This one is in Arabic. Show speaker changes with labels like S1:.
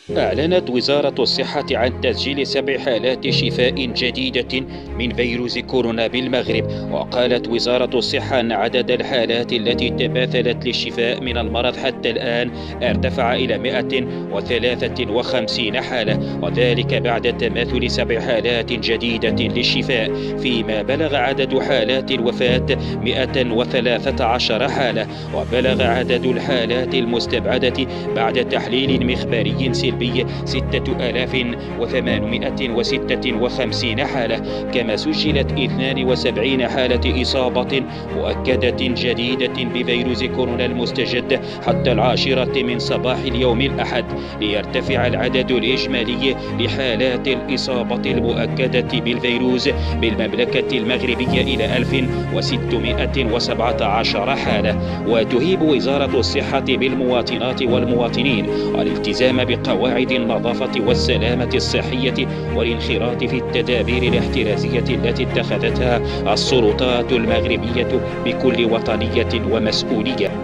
S1: أعلنت وزارة الصحة عن تسجيل 7 حالات شفاء جديدة من فيروس كورونا بالمغرب. وقالت وزارة الصحة أن عدد الحالات التي تماثلت للشفاء من المرض حتى الآن ارتفع إلى 153 حالة، وذلك بعد تماثل 7 حالات جديدة للشفاء، فيما بلغ عدد حالات الوفاة 113 حالة. وبلغ عدد الحالات المستبعدة بعد تحليل مخبري سلبي 6856 حالة، كما سجلت 72 حالة إصابة مؤكدة جديدة بفيروس كورونا المستجد حتى 10 من صباح اليوم الأحد، ليرتفع العدد الإجمالي لحالات الإصابة المؤكدة بالفيروس بالمملكة المغربية إلى 1617 حالة. وتهيب وزارة الصحة بالمواطنات والمواطنين الالتزام بقواعد النظافة والسلامة الصحية والانخراط في التدابير الاحترازية التي اتخذتها السلطات المغربية بكل وطنية ومسؤولية.